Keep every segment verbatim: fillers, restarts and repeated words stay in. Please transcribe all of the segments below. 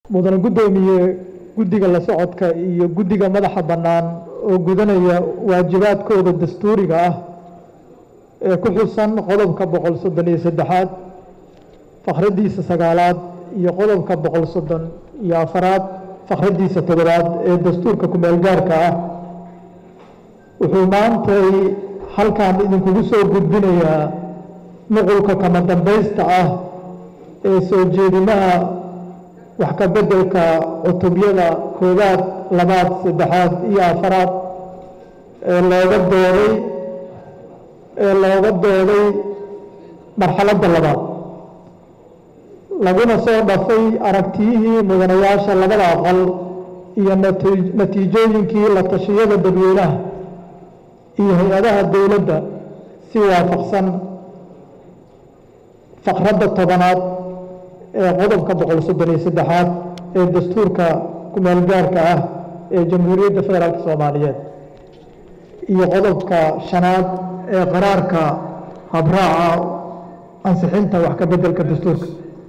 mudane gudoomiye guddiga la socodka iyo guddiga madaxa bannaan oo gudanaya waajibaadkooda dastuuriga ah ee ku xusan qodobka boqol soddon iyo saddexaad fakhradiisa sagaalaad iyo qodobka boqol soddon iyo afaraad fakhradiisa toddobaad ee dastuurka ku-meel gaarka ah wuxuu maantay halkan idinkugu soo gudbinayaa nuqulka kama dambaysta ah ee soo jeedimaha wax ka beddelka cutubyada koowaad labaad saddexaad iyo afaraad ee looga dooday ee looga dooday marxaladda labaad laguna soo dhafay aragtiyihii mudanayaasha labada aqal iyo natiijooyinkii la tashiyada dadweynaha iyo hay-adaha dowladda si waafaqsan faqradda tobanaad ee qodobka boqol soddon iyo saddexaad ee dastuurka ku-meel gaarka ah ee jamhuuriyadda federaalka soomaaliyeed iyo qodobka shanaad ee qaraarka habraaca ansixinta wax ka beddelka dastuurka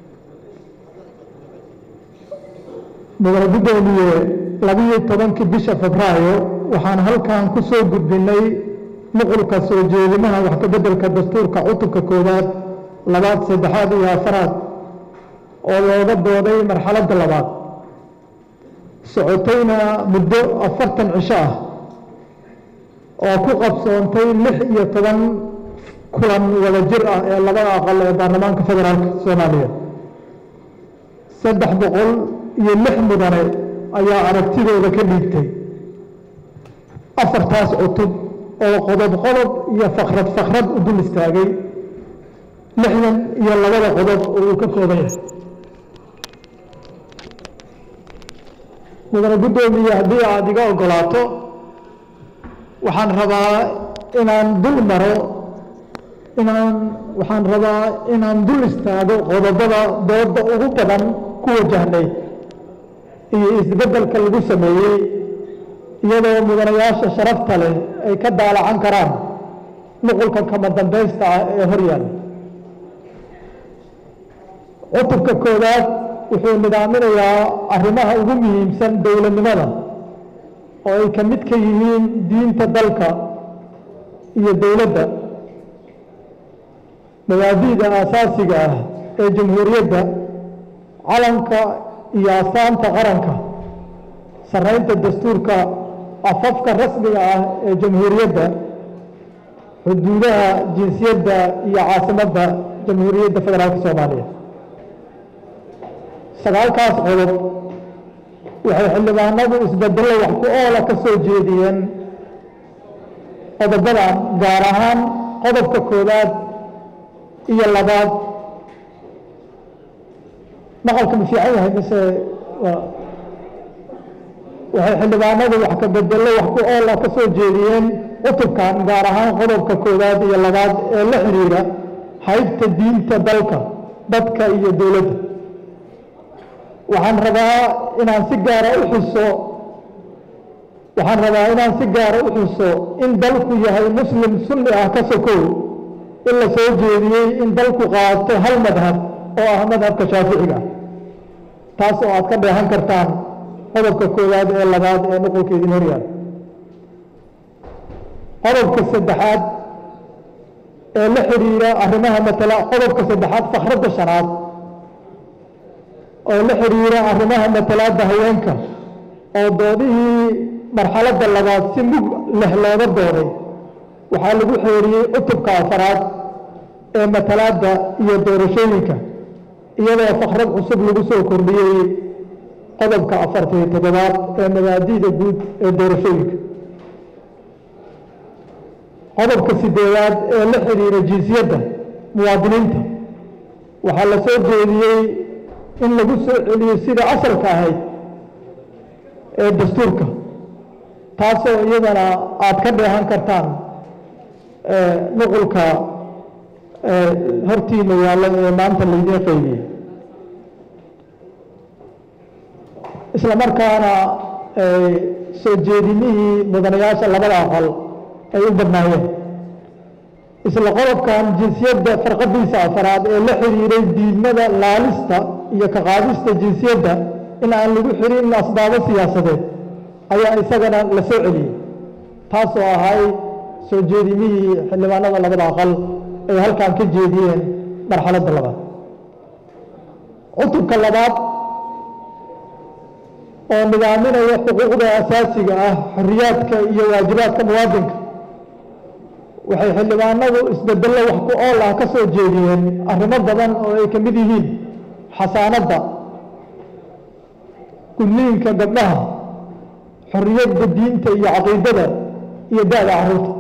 mudane gudoomiye labiyo tobankii bisha febraayo waxaan halkan ku soo gudbinay nuqulka soo jeedimaha wax ka beddelka dastuurka cutubka koowaad labaad saddexaad iyo afaraad oo looga dooday marxaladda labaad socotayna muddo afartan cisho ah oo ku qabsoontay lix iyo toban kulan wada jir ah ee labada aqal ee baarlamaanka federaalka soomaaliya saddex boqol iyo lix mudane ayaa aragtidooda ka dhiibtay afartaas cutub oo qodob qodob iyo fakrad fakrad u dul istaagay lixdan iyo labada qodob oo uu ka kooban yahay mudane guddoomiye haddii aada iga ogolaato waxaan rabaa inaan dul maro inaan waxaan rabaa inaan dul istaago qodobada dooda ugu badan ku wajahnay iyo isbeddelka lagu sameeyey iyadoo mudanayaasha sharafta leh ay ka daalacan karaan nuqulka kama dambaysta ah ee horyaalla cutubka koowaad wuxuu nidaaminayaa arrimaha ugu muhiimsan dowladnimada oo ay ka mid ka yihiin diinta dalka iyo dowladda mabaadi'da aasaasiga ah ee jamhuuriyadda calanka iyo astaanta qaranka sarreynta dastuurka afafka rasmiga ah ee jamhuuriyadda xuduudaha jinsiyadda iyo caasimadda jamhuuriyadda federaalka soomaaliya sagaalkaas qodob waxay xildhibaanadu isbedello wax ku oola ka soo jeediyeen qodobadan gaar ahaan qodobka koowaad iyo labaad maqalka ma fiican yahay mise waxay xildhibaanadu wax ka bedello wax ku oola ka soo jeediyeen cutubkan gaar ahaan qodobka koowaad iyo labaad ee la xiriira haybta diinta dalka dadka iyo dowladda waxaan rabaa inaan si gaara u xuso waxaan rabaa inaan si gaara u xuso in dalku yahay muslim sunni ah ka sokow in la soo jeediyey in dalku qaato hal madhab oo ah madhabka shaaficiga taas oo aad ka dheehan kartaan qodobka koowaad ee labaad ee nuqulka idin horyaala qodobka saddexaad ee la xiriira arrimaha matala qodobka saddexaad fakradda shanaad oo la xiriira arrimaha matalaadda haweenka oo doodihii marxaladda labaad si mug leh looga dooday waxaa lagu xeeriyey cutubka afaraad ee matalaadda iyo doorashooyinka iyadoo fakrad cusub lagu soo kordhiyey qodobka afartiyo toddobaad ee mabaadi'da guud ee doorashooyinka qodobka sideedaad ee la xiriira jinsiyadda muwaadiniinta waxaa la soo jeediyey in lagu soo celiyo sida asalka ahayd ee dastuurka taasoo iyadana aada ka dheehan kartaan nuqulka hortiina yaallo ee maanta laydiin qaybiyey isla markaana soo jeedinihii mudanayaasha labada aqal ay u badnaayeen isla qodobkan jinsiyadda farqadiisa afaraad ee la xiriiray diidmada laalista iyo ka qaadista jinsiyadda in aan lagu xirin asbaabo siyaasadeed ayaa isagana la soo celiyey taasoo ahay soo jeedimihii xildhibaanada labada aqal ay halkan ka jeediyeen marxaladda labaad cutubka labaad oo nidaaminaya xuquuqda asaasiga ah xorriyaadka iyo waajibaadka muwaadinka waxay xildhibaanadu isbedello wax ku ool ah ka soo jeediyeen arrimo badan oo ay ka mid yihiin xasaanadda gudniinka gabdhaha xorriyadda diinta iyo caqiidada iyo da'da carruurta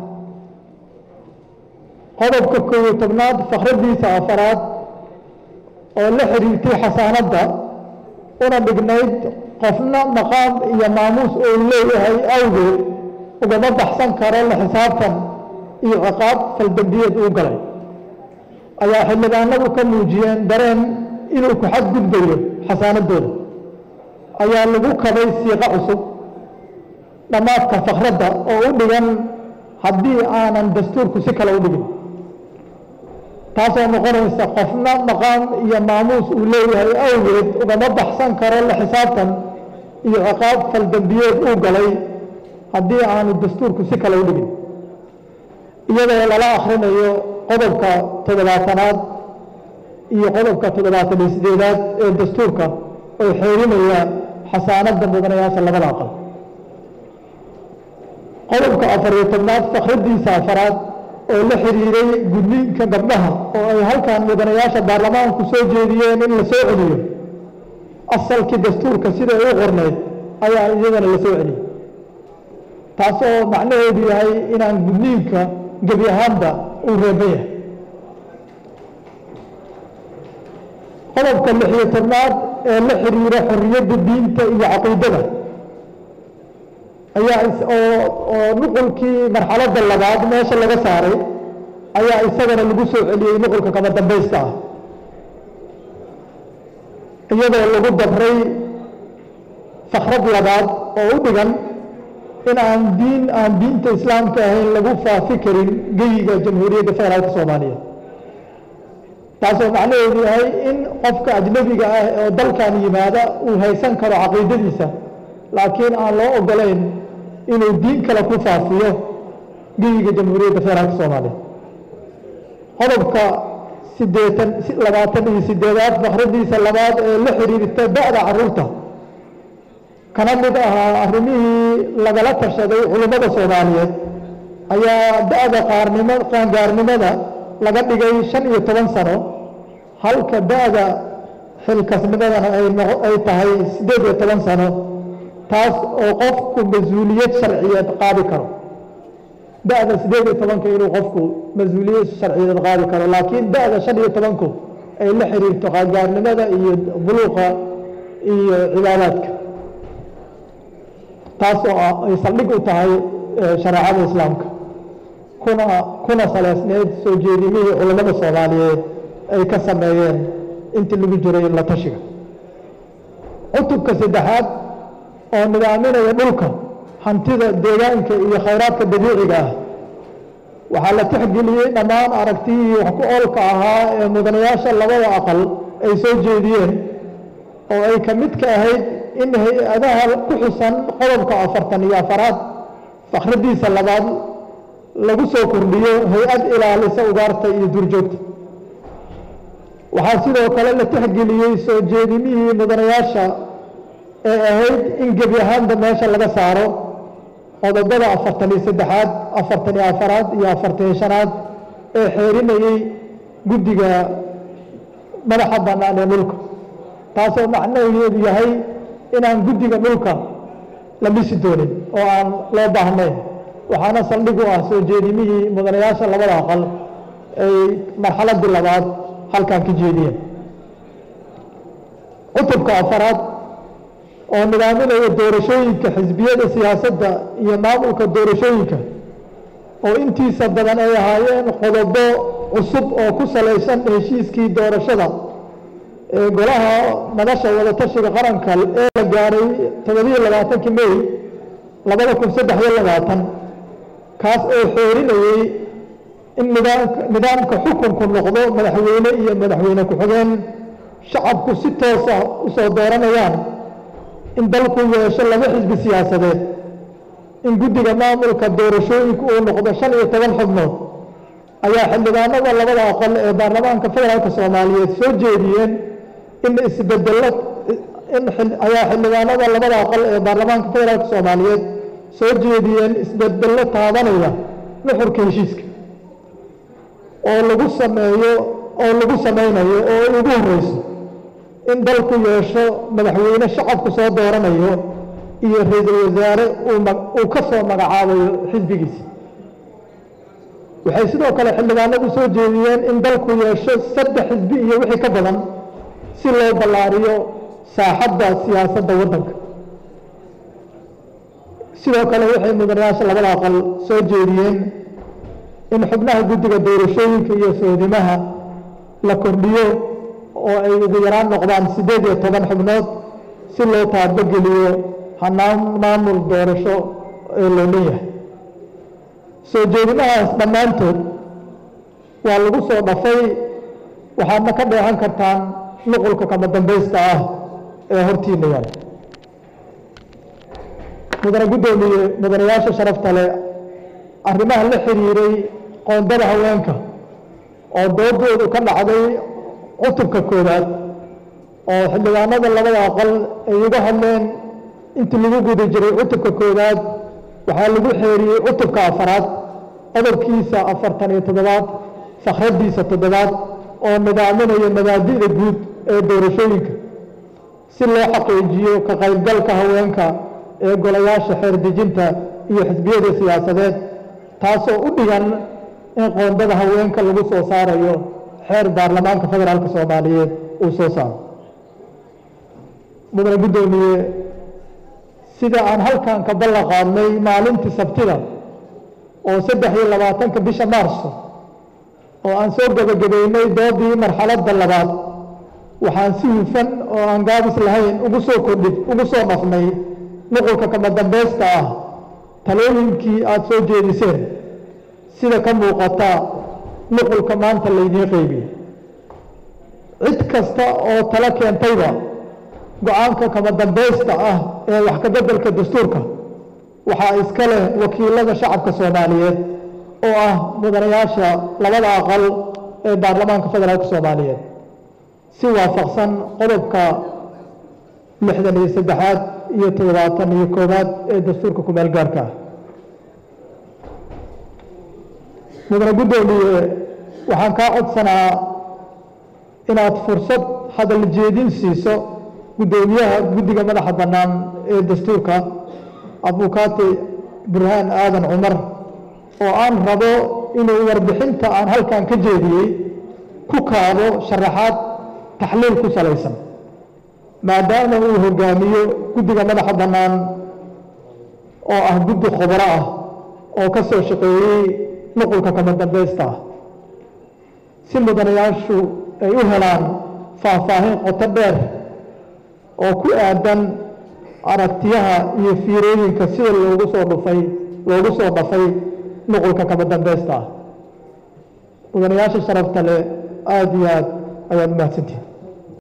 qodobka koob iyo tobnaad fakhradiisa afaraad oo la xiriirtay xasaanadda una dhignayd qofna maqaam iyo maamuus oo leeyahay awgeed ugama baxsan karo la xisaabtan iyo ciqaab faldambiyeed uu galay ayaa xildhibaanadu ka muujiyeen dareen inuu ku xadgudbayo xasaanadooda ayaa lagu kabay siiqo cusub dhammaadka fakradda oo u dhigan haddii aanan dastuurku si kale u dhigin taasoo noqonaysa qofna maqaam iyo maamuus uu leeyahay awgeed ugama baxsan karo la xisaabtan iyo ciqaab faldambiyeed uu galay haddii aanu dastuurku si kale u dhigin iyadoo lala akhrinayo qodobka toddobaatanaad iyo qodobka toddobaatan iyo sideedaad ee dastuurka oo xeerinaya xasaanadda mudanayaasha labada aqal qodobka afar iyo tobnaad fakradiisa afaraad oo la xiriiray gudniinka gabdhaha oo ay halkan mudanayaasha baarlamaanku soo jeediyeen in la soo celiyo asalkii dastuurka sida ay u qorneyd ayaa iyadana la soo celiyey taasoo macnaheedu yahay inaan gudniinka gebi ahaanba uu reeban yahay qodobka lix iyo tobnaad ee la xiriira xorriyadda diinta iyo caqiidada ayaa oo nuqulkii marxaladda labaad meesha laga saaray ayaa isagana lagu soo celiyey nuqulka kama dambaysta ah iyadoo lagu dabray fakrad labaad oo u dhigan in aan diin aan diinta islaamka ahayn lagu faafi karin geyiga jamhuuriyadda federaalka soomaaliya taasoo macnaheedu yahay in qofka ajnabiga ah oo dalkan yimaada uu haysan karo caqiidadiisa laakiin aan loo ogolayn inuu diin kale ku faafiyo geyiga jamhuuriyadda federaalka soomaaliya qodobka sideetan labaatan iyo sideedaad fakradiisa labaad ee la xiriirta da'da carruurta kana mid ahaa arrimihii lagala tashaday culimmada soomaaliyeed ayaa da'da qaarnimo qaangaarnimada laga dhigay shan iyo toban sano halka da'da xilkasnimadana ay tahay siddeed iyo toban sano taas oo qofku mas-uuliyad sharciyeed qaadi karo da'da siddeed iyo tobanka inuu qofku mas-uuliyad sharciyeed qaadi karo laakiin da'da shan iyo tobanku ay la xiriirto qaangaarnimada iyo buluuqa iyo cibaadaadka taas oo ay saldhig u tahay shareecada islaamka kuna kuna saleysneyd soo jeedimihii culimmada soomaaliyeed ay ka sameeyeen intii lagu jiray la tashiga cutubka saddexaad oo nidaaminaya dhulka hantida deegaanka iyo khayraadka dabiiciga ah waxaa la tixgeliyey dhammaan aragtiyihii wax ku oolka ahaa ee mudanayaasha labada aqal ay soo jeediyeen oo ay ka mid ka ahayd in hay-adaha ku xusan qodobka afartan iyo afaraad fakradiisa labaad lagu soo kordhiyo hay-ad ilaalisa ugaarta iyo duurjoogta waxaa sidoo kale la tixgeliyey soo jeedimihii mudanayaasha ee ahayd in gebi ahaanba meesha laga saaro qodobada afartan iyo saddexaad afartan iyo afaraad iyo afartan iyo shanaad ee xeerinayey guddiga madaxa bannaan ee dhulka taasoo macnaheedu yahay inaan guddiga dhulka la dhisi doonin oo aan loo baahnayn waxaana saldhig u ah soo jeedimihii mudanayaasha labada aqal ay marxaladii labaad halkan ka jeediyeen cutubka afaraad oo nidaaminaya doorashooyinka xisbiyada siyaasadda iyo maamulka doorashooyinka oo intiisa badan ay ahaayeen qodobo cusub oo ku salaysan heshiiskii doorashada ee golaha madasha wadatashiga qaranka ee la gaaray toddobiyo labaatankii may labada kun saddex iyo labaatan kaas oo xeerinayey in nidaamka nidaamka xukunku noqdo madaxweyne iyo madaxweyne ku-xigeen shacabku si toosa u soo dooranayaan in dalku yeesho laba xisbi siyaasadeed in guddiga maamulka doorashooyinka uu noqdo shan iyo toban xubnood ayaa xildhibaanada labada aqal ee baarlamaanka federaalka soomaaliyeed soo jeediyeen in isbedello in ayaa xildhibaanada labada aqal ee baarlamaanka federaalka soomaaliyeed soo jeediyeen isbedello taabanaya nuxurka heshiiska oo lagu sameeyo oo lagu sameynayo oo ugu horeyso in dalku yeesho madaxweyne shacabku soo dooranayo iyo ra'iisul wasaare uu ka soo magacaabayo xisbigiisa waxay sidoo kale xildhibaanadu soo jeediyeen in dalku yeesho saddex xisbi iyo wixii ka badan si loo ballaariyo saaxadda siyaasadda waddanka sidoo kale waxay mudanayaasha labada aqal soo jeediyeen in xubnaha guddiga doorashooyinka iyo soodimaha la kordhiyo oo ay ugu yaraan noqdaan siddeed iyo toban xubnood si loo taabageliyo hanaan maamul doorasho ee loo leeyahay soo jeedimahaas dhammaantood waa lagu soo dhafay waxaadna ka dheehan kartaan nuqulka kama dambaysta ah ee hortiina yaal mudane guddoomiye mudanayaasha sharafta leh arrimaha la xiriiray qoondada haweenka oo doodoodu ka dhacday cutubka koowaad oo xildhibaanada labada aqal ay uga hadleen intii lagu guda jiray cutubka koowaad waxaa lagu xeeriyey cutubka afaraad qodobkiisa afartan iyo toddobaad fakhradiisa toddobaad oo nidaaminaya mabaadi'da guud ee doorashooyinka si loo xaqiijiyo ka qaybgalka haweenka ee golayaasha xeer dejinta iyo xisbiyada siyaasadeed taasoo u dhigan in qoondada haweenka lagu soo saarayo xeer baarlamaanka federaalka soomaaliyeed uu soo saaro mudane guddoomiye sida aan halkan ka ballan qaadnay maalintii sabtida oo saddex iyo labaatanka bisha maarso oo aan soo gabagabeynay doodii marxaladda labaad waxaan si hufan oo aan gaabis lahayn ugu soo kordhi ugu soo dhafnay nuqulka kama dambaysta ah talooyinkii aada soo jeediseen sida ka muuqata nuqulka maanta laydiin qeybiyey cid kasta oo talo keentayba go-aanka kama dambaysta ah ee wax ka beddelka dastuurka waxaa iska leh wakiilada shacabka soomaaliyeed oo ah mudanayaasha labada aqal ee baarlamaanka federaalka soomaaliyeed si waafaqsan qodobka lixdan iyo saddexaad iyo toddobaatan iyo koowaad ee dastuurka ku meel gaarka ah mudane guddoomiye waxaan kaa codsanaa inaad fursad hadal jeedin siiso guddoomiyaha guddiga madaxa bannaan ee dastuurka abukaati burhaan aadan cumar oo aan rabo inuu warbixinta aan halkan ka jeediyey ku kaabo sharaxaad taxliil ku salaysan maadaama uu hogaamiyo guddiga madaxa bannaan oo ah guddi khubaro ah oo ka soo shaqeeyey nuqulka kama dambaysta ah si mudanayaashu ay u helaan faahfaahin qoto dheer oo ku aadan aragtiyaha iyo fiirooyinka sida loogu soo dhufay loogu soo dhafay nuqulka kama dambaysta ah mudanayaasha sharafta leh aada iyo aad ayaad umahadsantihin